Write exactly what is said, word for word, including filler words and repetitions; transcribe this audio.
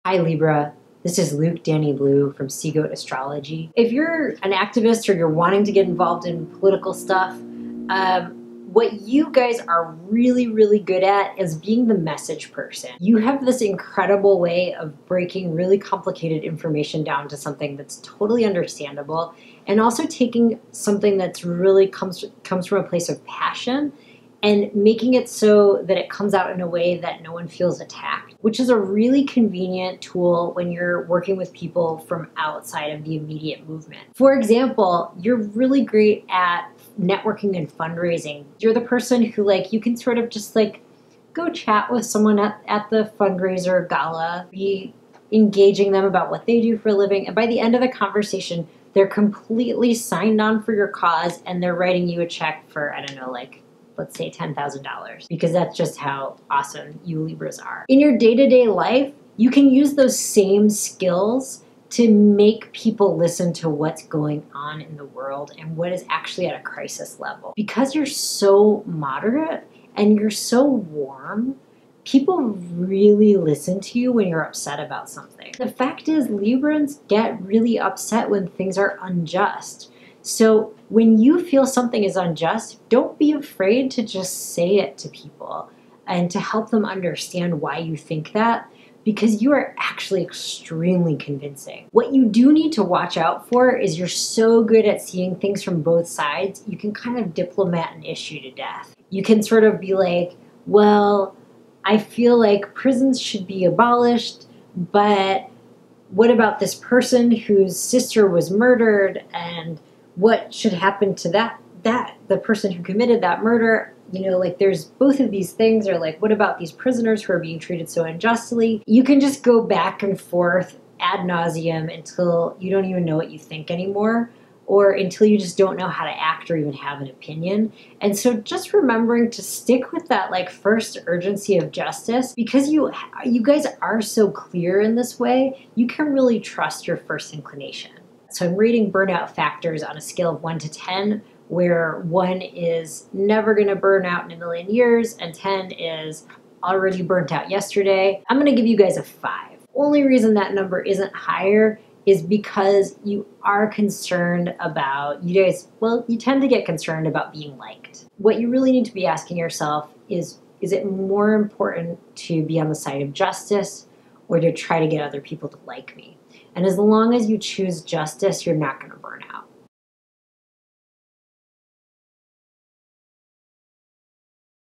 Hi Libra, this is Luke Danny Blue from Seagoat Astrology. If you're an activist or you're wanting to get involved in political stuff, um, what you guys are really, really good at is being the message person. You have this incredible way of breaking really complicated information down to something that's totally understandable, and also taking something that's really comes, comes from a place of passion and making it so that it comes out in a way that no one feels attacked, which is a really convenient tool when you're working with people from outside of the immediate movement. For example, you're really great at networking and fundraising. You're the person who, like, you can sort of just like go chat with someone at, at the fundraiser gala, be engaging them about what they do for a living, and by the end of the conversation, they're completely signed on for your cause and they're writing you a check for, I don't know, like, let's say ten thousand dollars, because that's just how awesome you Libras are. In your day-to-day life, you can use those same skills to make people listen to what's going on in the world and what is actually at a crisis level. Because you're so moderate and you're so warm, people really listen to you when you're upset about something. The fact is, Librans get really upset when things are unjust. So when you feel something is unjust, don't be afraid to just say it to people and to help them understand why you think that, because you are actually extremely convincing. What you do need to watch out for is you're so good at seeing things from both sides, you can kind of diplomat an issue to death. You can sort of be like, well, I feel like prisons should be abolished, but what about this person whose sister was murdered, and what should happen to that, that, the person who committed that murder? You know, like, there's both of these things, or like, what about these prisoners who are being treated so unjustly? You can just go back and forth ad nauseum until you don't even know what you think anymore, or until you just don't know how to act or even have an opinion. And so just remembering to stick with that, like, first urgency of justice, because you, you guys are so clear in this way, you can really trust your first inclination. So I'm rating burnout factors on a scale of one to ten, where one is never gonna burn out in a million years and ten is already burnt out yesterday. I'm gonna give you guys a five. Only reason that number isn't higher is because you are concerned about, you guys, well, you tend to get concerned about being liked. What you really need to be asking yourself is, is it more important to be on the side of justice or to try to get other people to like me? And as long as you choose justice, you're not gonna